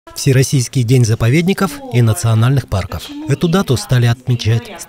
Всероссийский день заповедников и национальных парков. Эту дату стали отмечать с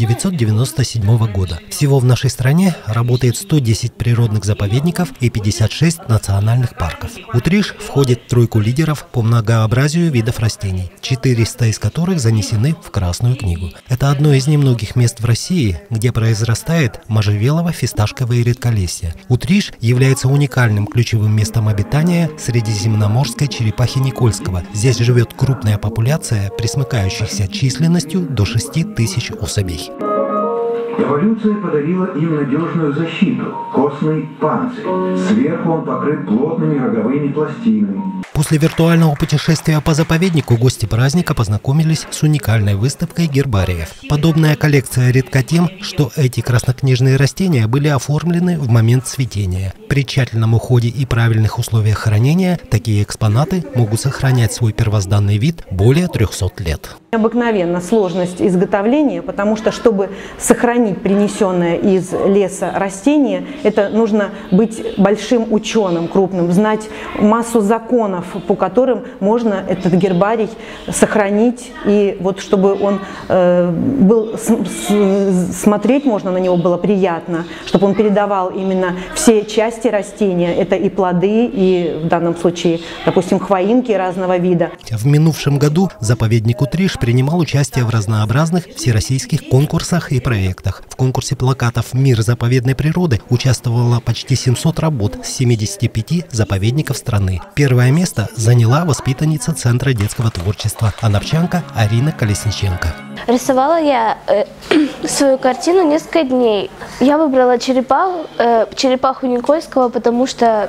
1997 года. Всего в нашей стране работает 110 природных заповедников и 56 национальных парков. Утриш входит в тройку лидеров по многообразию видов растений, 400 из которых занесены в Красную книгу. Это одно из немногих мест в России, где произрастает можжевелово-фисташковое редколесье. Утриш является уникальным ключевым местом обитания средиземноморской черепахи Никольского. Здесь живет крупная популяция, пресмыкающихся численностью до 6000 особей. Эволюция подарила им надежную защиту – костный панцирь. Сверху он покрыт плотными роговыми пластинами. После виртуального путешествия по заповеднику гости праздника познакомились с уникальной выставкой гербариев. Подобная коллекция редка тем, что эти краснокнижные растения были оформлены в момент цветения. При тщательном уходе и правильных условиях хранения такие экспонаты могут сохранять свой первозданный вид более 300 лет. Необыкновенно сложность изготовления, потому что, чтобы сохранить принесенное из леса растение, это нужно быть большим ученым, крупным, знать массу законов, по которым можно этот гербарий сохранить, и вот чтобы он был, смотреть можно на него было приятно, чтобы он передавал именно все части растения, это и плоды, и в данном случае, допустим, хвоинки разного вида. В минувшем году заповедник Утриш принимал участие в разнообразных всероссийских конкурсах и проектах. В конкурсе плакатов «Мир заповедной природы» участвовало почти 700 работ с 75 заповедников страны. Первое место заняла воспитанница Центра детского творчества, анапчанка Арина Колесниченко. Рисовала я свою картину несколько дней. Я выбрала черепаху Никольского, потому что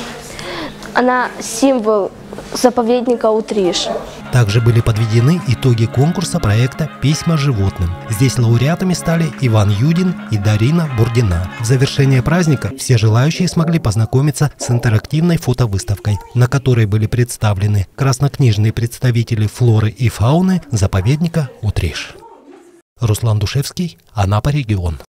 она символ заповедника Утриш. Также были подведены итоги конкурса проекта «Письма животным». Здесь лауреатами стали Иван Юдин и Дарина Бурдина. В завершение праздника все желающие смогли познакомиться с интерактивной фотовыставкой, на которой были представлены краснокнижные представители флоры и фауны заповедника Утриш. Руслан Душевский, Анапа, регион.